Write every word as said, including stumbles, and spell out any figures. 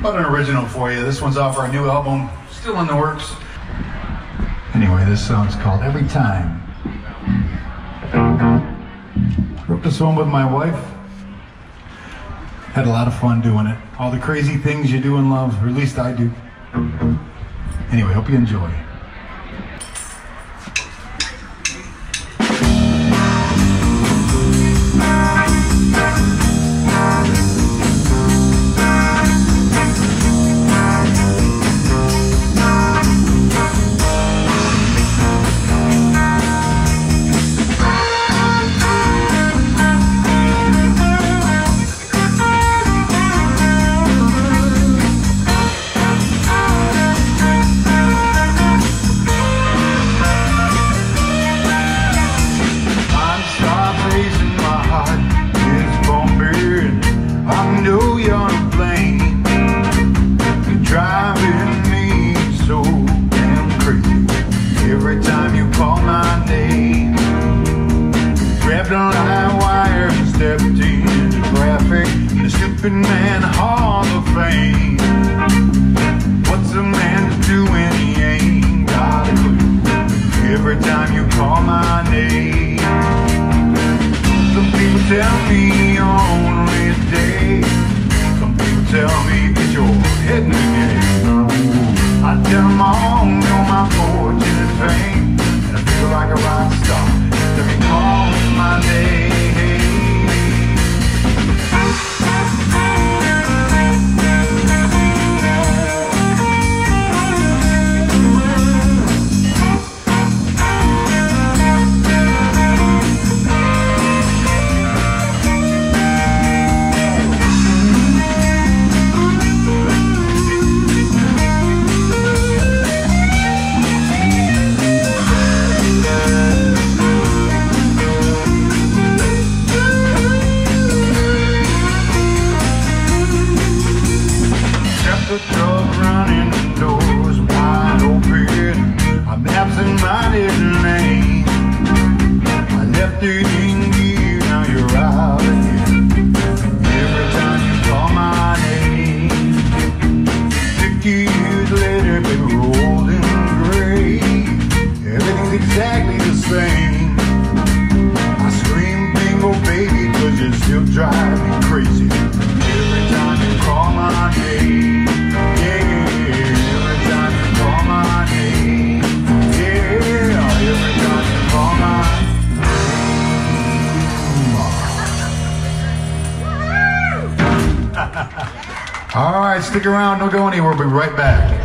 About an original for you. This one's off our new album, still in the works. Anyway, this song's called Every Time. Wrote this one with my wife. Had a lot of fun doing it. All the crazy things you do in love, or at least I do. Anyway, hope you enjoy. Man Hall of Fame. What's a man to do when he ain't got a clue? Every time you call my name. Some people tell me only a day. Some people tell me get your head in the game. I tell them all, know my fortune and fame, and I feel like a rock star. Let me call my name. The truck running, the doors wide open. I'm absent-minded lane. I left it in gear, now you're out again. Every time you call my name. Fifty years later, baby, we're old and gray. Everything's exactly the same. I scream bingo, baby, cause you still drive me crazy. Every time you call my name. All right, stick around, don't go anywhere, we'll be right back.